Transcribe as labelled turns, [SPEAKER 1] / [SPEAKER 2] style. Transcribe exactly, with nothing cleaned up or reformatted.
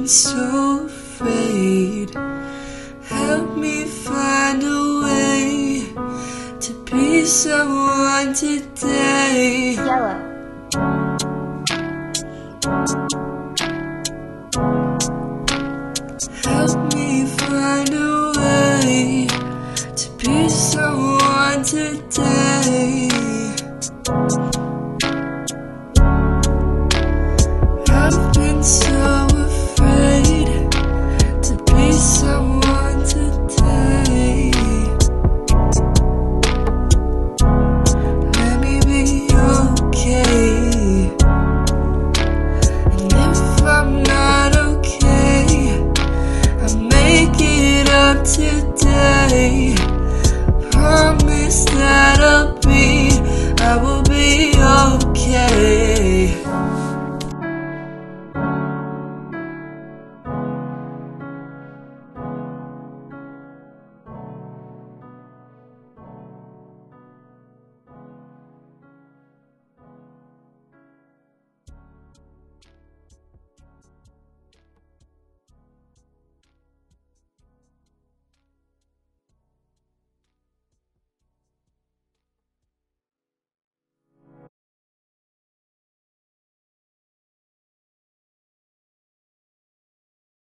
[SPEAKER 1] been so afraid. Help me find a way to be someone today.
[SPEAKER 2] Yellow.
[SPEAKER 1] Help me find a way to be someone today. I've been so